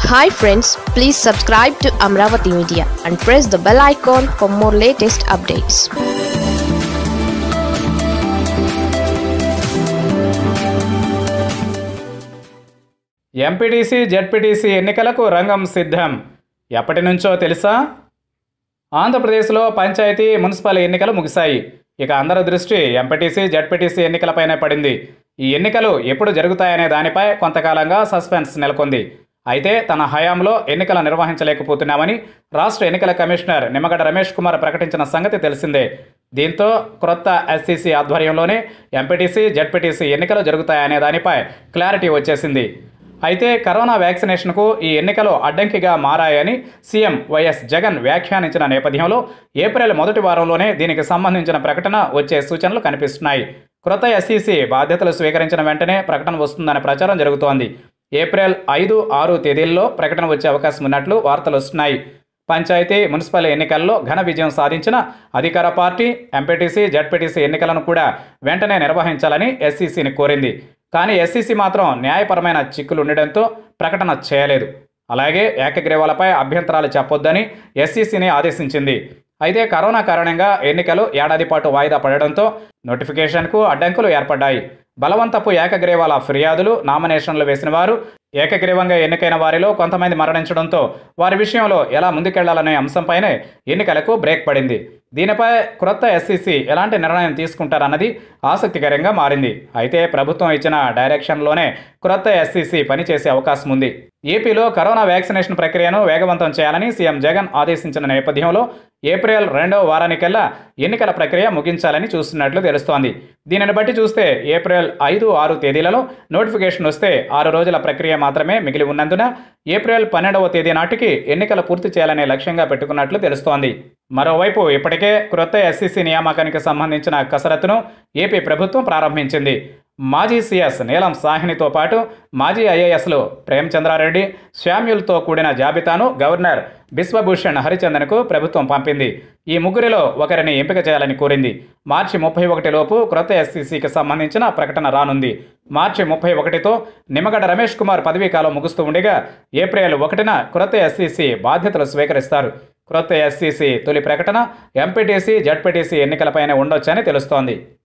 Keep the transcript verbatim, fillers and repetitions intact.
Hi friends, please subscribe to Amaravathi Media and press the bell icon for more latest updates. M P T C Z P T C ఎన్నికలకు రంగం సిద్ధం. ఎప్పటి నుంచో తెలుసా? ఆంధ్రప్రదేశ్లో panchayat municipal ఎన్నికలు ముగిశాయి. ఇక అందరి దృష్టి M P T C Z P T C ఎన్నికలపైనే పడింది. ఈ ఎన్నికలు ఎప్పుడు జరుగుతాయనే దానిపై కొంతకాలంగా సస్పెన్స్ నెలకొంది. అయితే తన హయాంలో ఎన్నికలు నిర్వహించలేకపోతున్నామని రాష్ట్ర ఎన్నికల కమిషనర్ నిమ్మగడ్డ రమేష్ కుమార్ ప్రకటించిన సంగతి తెలిసిందే. దీంతో క్రొత్త S C C ఆధ్వర్యంలోనే M P T C Z P T C ఎన్నికలు జరుగుతాయనే దానిపై క్లారిటీ వచ్చేసింది. అయితే కరోనా వ్యాక్సినేషన్కు ఈ ఎన్నికలు అడ్డంకిగా మారాయని సీఎం వైఎస్ జగన్ వ్యాఖ్యానించిన నేపథ్యంలో ఏప్రిల్ మొదటి వారంలోనే దీనికి సంబంధించిన ప్రకటన వచ్చే సూచనలు కనిపిస్తున్నాయి. క్రొత్త S C C బాధ్యతలు స్వీకరించిన వెంటనే ప్రకటన వస్తుందనే ప్రచారం జరుగుతోంది. ఏప్రిల్ ఐదు ఆరు తేదీల్లో ప్రకటన వచ్చే అవకాశం ఉన్నట్లు వార్తలు వస్తున్నాయి. పంచాయతీ మున్సిపల్ ఎన్నికల్లో ఘన విజయం సాధించిన అధికార party M P T C Z P T C ఎన్నికలను కూడా వెంటనే నిర్వహించాలని S C Cని కోరింది. కానీ S C C మాత్రం న్యాయపరమైన చిక్కులు ఉండడంతో ప్రకటన చేయలేదు. అలాగే ఏకగ్రీవాలపై అభ్యంతరాలు చెప్పొద్దని S C Cని ఆదేశించింది. అయితే కరోనా కారణంగా ఎన్నికలు ఏడాది పాటు వాయిదా పడడంతో నోటిఫికేషన్కు అడ్డంకులు ఏర్పడ్డాయి. బలవంతపు ఏకగ్రీవాల ఫిర్యాదులు, నామినేషన్లు వేసిన వారు, ఏకగ్రీవంగా ఎన్నికైన వారిలో కొంతమంది మరణించడంతో వారి విషయంలో ఎలా ముందుకెళ్లాలనే అంశంపైనే ఎన్నికలకు బ్రేక్ పడింది. దీనిపై క్రొత్త S C C ఎలాంటి నిర్ణయం తీసుకుంటారన్నది ఆసక్తికరంగా మారింది. అయితే ప్రభుత్వం ఇచ్చిన డైరెక్షన్లోనే క్రొత్త S C C పనిచేసే అవకాశం ఉంది. ఏపీలో కరోనా వ్యాక్సినేషన్ ప్రక్రియను వేగవంతం చేయాలని సీఎం జగన్ ఆదేశించిన నేపథ్యంలో ఏప్రిల్ రెండవ వారానికల్లా ఎన్నికల ప్రక్రియ ముగించాలని చూస్తున్నట్లు తెలుస్తోంది. దీనిని బట్టి చూస్తే ఏప్రిల్ ఐదు ఆరు తేదీలలో నోటిఫికేషన్ వస్తే ఆరు రోజుల ప్రక్రియ మాత్రమే మిగిలి ఉన్నందున ఏప్రిల్ పన్నెండవ తేదీ నాటికి ఎన్నికలు పూర్తి చేయాలనే లక్ష్యంగా పెట్టుకున్నట్లు తెలుస్తోంది. మరోవైపు ఇప్పటికే క్రొత్త S C C నియామకానికి సంబంధించిన కసరత్తును ఏపీ ప్రభుత్వం ప్రారంభించింది. మాజీ సీఎస్ నీలం సాహ్నితో పాటు మాజీ ఐఏఎస్లు ప్రేమచంద్రారెడ్డి, శామ్యూల్తో కూడిన జాబితాను గవర్నర్ బిశ్వభూషణ్ హరిచందన్కు ప్రభుత్వం పంపింది. ఈ ముగ్గురిలో ఒకరిని ఎంపిక చేయాలని కోరింది. మార్చి ముప్పై ఒకటి లోపు క్రొత్త S C Cకి సంబంధించిన ప్రకటన రానుంది. మార్చి ముప్పై ఒకటితో నిమ్మగడ్డ రమేష్ కుమార్ పదవీకాలం ముగుస్తూ ఉండగా ఏప్రిల్ ఒకటిన క్రొత్త S C C బాధ్యతలు స్వీకరిస్తారు. క్రొత్త S C C తొలి ప్రకటన M P T C Z P T C ఎన్నికలపైనే ఉండొచ్చని తెలుస్తోంది.